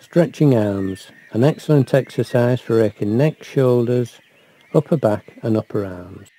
Stretching arms, an excellent exercise for working neck, shoulders, upper back and upper arms.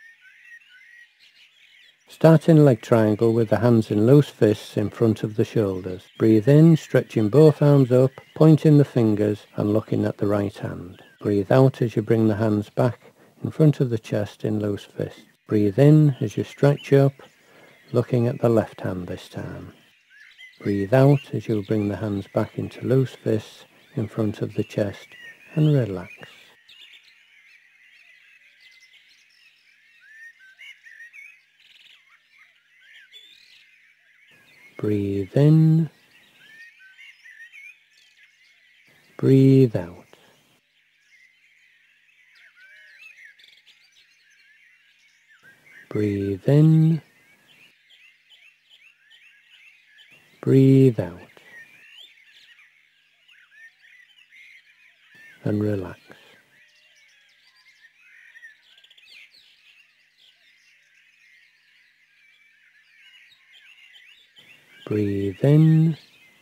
Start in leg triangle with the hands in loose fists in front of the shoulders. Breathe in, stretching both arms up, pointing the fingers and looking at the right hand. Breathe out as you bring the hands back in front of the chest in loose fists. Breathe in as you stretch up, looking at the left hand this time. Breathe out as you bring the hands back into loose fists in front of the chest and relax. Breathe in, breathe out. Breathe in, breathe out, and relax. Breathe in,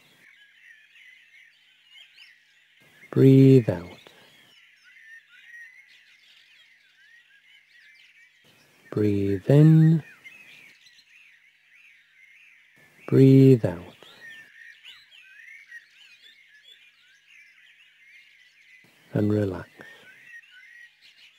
breathe out. Breathe in, breathe out, and relax.